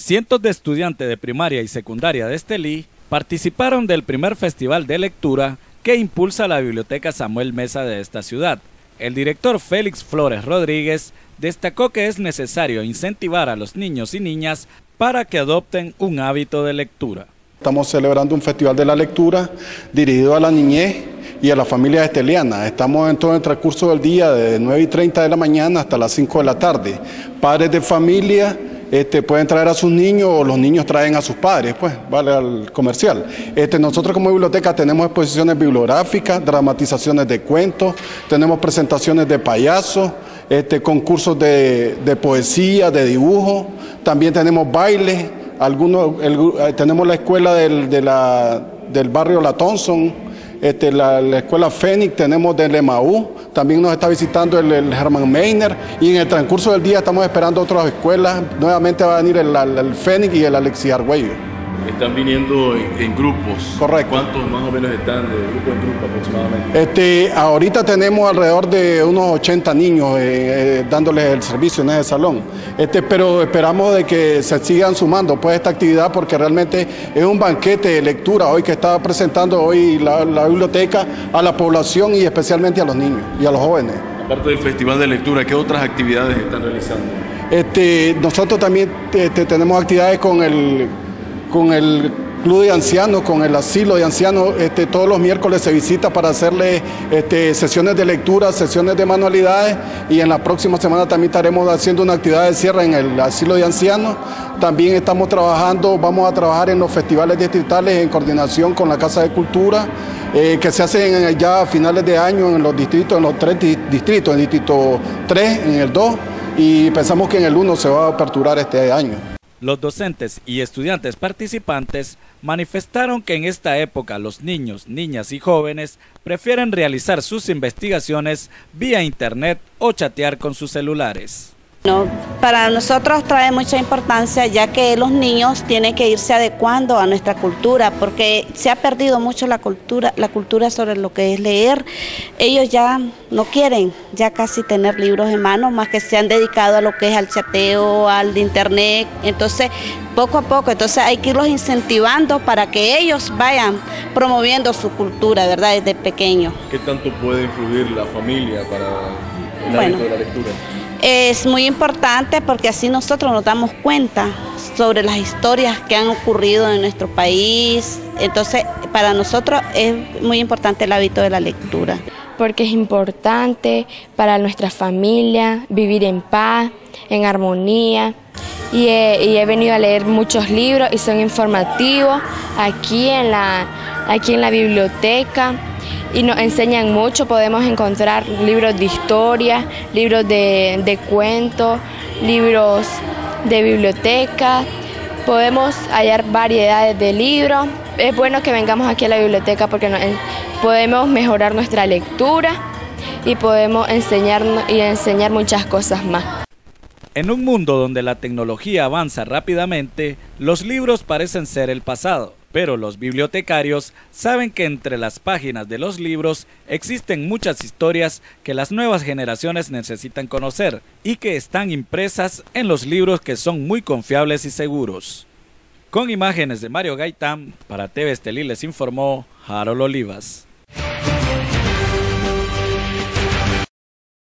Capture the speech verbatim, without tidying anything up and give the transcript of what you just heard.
Cientos de estudiantes de primaria y secundaria de Estelí participaron del primer festival de lectura que impulsa la Biblioteca Samuel Mesa de esta ciudad. El director Félix Flores Rodríguez destacó que es necesario incentivar a los niños y niñas para que adopten un hábito de lectura. Estamos celebrando un festival de la lectura dirigido a la niñez y a la familia esteliana. Estamos en todo el transcurso del día, de nueve y treinta de la mañana hasta las cinco de la tarde. Padres de familia Este, pueden traer a sus niños o los niños traen a sus padres, pues, vale al comercial. Este, nosotros como biblioteca tenemos exposiciones bibliográficas, dramatizaciones de cuentos, tenemos presentaciones de payasos, este, concursos de, de poesía, de dibujo, también tenemos baile, algunos, el, tenemos la escuela del, de la, del barrio La Thompson, Este, la, la escuela Fénix, tenemos del Emaú, también nos está visitando el, el Herman Meiner, y en el transcurso del día estamos esperando otras escuelas. Nuevamente va a venir el, el, el Fénix y el Alexis Argüello. Están viniendo en, en grupos. Correcto. ¿Cuántos más o menos están de grupo en grupo aproximadamente? Este, ahorita tenemos alrededor de unos ochenta niños eh, eh, dándoles el servicio en ese salón. Este, pero esperamos de que se sigan sumando pues esta actividad, porque realmente es un banquete de lectura hoy que está presentando hoy la, la biblioteca a la población y especialmente a los niños y a los jóvenes. Aparte del festival de lectura, ¿qué otras actividades están realizando? Este, nosotros también este, tenemos actividades con el con el club de ancianos, con el asilo de ancianos. Este, todos los miércoles se visita para hacerle este, sesiones de lectura, sesiones de manualidades, y en la próxima semana también estaremos haciendo una actividad de cierre en el asilo de ancianos. También estamos trabajando, vamos a trabajar en los festivales distritales en coordinación con la Casa de Cultura, eh, que se hacen ya a finales de año en los distritos, en los tres distritos, en el distrito tres, en el dos, y pensamos que en el uno se va a aperturar este año. Los docentes y estudiantes participantes manifestaron que en esta época los niños, niñas y jóvenes prefieren realizar sus investigaciones vía internet o chatear con sus celulares. No, para nosotros trae mucha importancia, ya que los niños tienen que irse adecuando a nuestra cultura, porque se ha perdido mucho la cultura, la cultura sobre lo que es leer. Ellos ya no quieren ya casi tener libros en mano, más que se han dedicado a lo que es al chateo, al de internet. Entonces, poco a poco, entonces hay que irlos incentivando para que ellos vayan promoviendo su cultura, ¿verdad?, desde pequeños. ¿Qué tanto puede influir la familia para el bueno, hábito de la lectura? Es muy importante, porque así nosotros nos damos cuenta sobre las historias que han ocurrido en nuestro país. Entonces, para nosotros es muy importante el hábito de la lectura. Porque es importante para nuestra familia vivir en paz, en armonía. Y he, y he venido a leer muchos libros y son informativos aquí en la, aquí en la biblioteca. Y nos enseñan mucho, podemos encontrar libros de historia, libros de, de cuentos, libros de biblioteca, podemos hallar variedades de libros. Es bueno que vengamos aquí a la biblioteca porque nos, podemos mejorar nuestra lectura y podemos enseñarnos y enseñar muchas cosas más. En un mundo donde la tecnología avanza rápidamente, los libros parecen ser el pasado. Pero los bibliotecarios saben que entre las páginas de los libros existen muchas historias que las nuevas generaciones necesitan conocer y que están impresas en los libros, que son muy confiables y seguros. Con imágenes de Mario Gaitán, para T V Estelí les informó Harold Olivas.